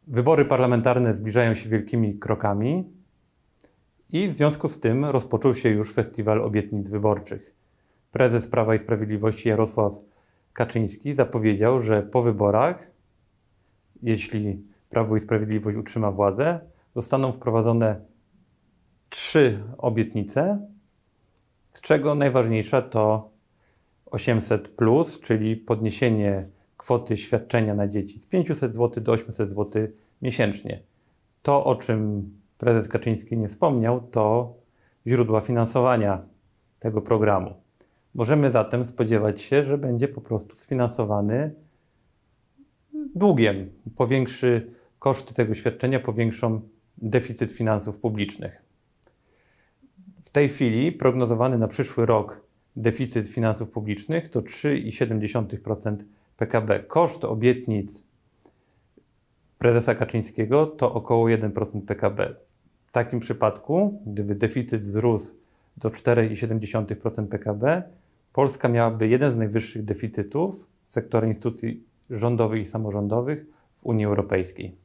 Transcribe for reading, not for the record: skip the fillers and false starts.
Wybory parlamentarne zbliżają się wielkimi krokami i w związku z tym rozpoczął się już festiwal obietnic wyborczych. Prezes Prawa i Sprawiedliwości Jarosław Kaczyński zapowiedział, że po wyborach, jeśli Prawo i Sprawiedliwość utrzyma władzę, zostaną wprowadzone 3 obietnice, z czego najważniejsza to 800+, czyli podniesienie kwoty świadczenia na dzieci z 500 zł do 800 zł miesięcznie. To, o czym prezes Kaczyński nie wspomniał, to źródła finansowania tego programu. Możemy zatem spodziewać się, że będzie po prostu sfinansowany długiem. Powiększy koszty tego świadczenia, powiększą deficyt finansów publicznych. W tej chwili prognozowany na przyszły rok deficyt finansów publicznych to 3,7% PKB. Koszt obietnic prezesa Kaczyńskiego to około 1% PKB. W takim przypadku, gdyby deficyt wzrósł do 4,7% PKB, Polska miałaby jeden z najwyższych deficytów sektora instytucji rządowych i samorządowych w Unii Europejskiej.